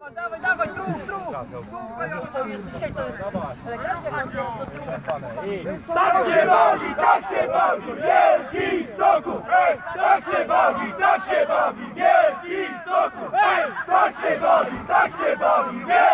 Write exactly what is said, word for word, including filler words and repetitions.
Dawaj, dawaj, truf, truf! Dzisiaj to jest elegancja, tak się bawi, tak się bawi, wielki Sokół! Ej, tak się bawi, tak się bawi, wielki Sokół! Ej, tak się bawi, tak się bawi, wielki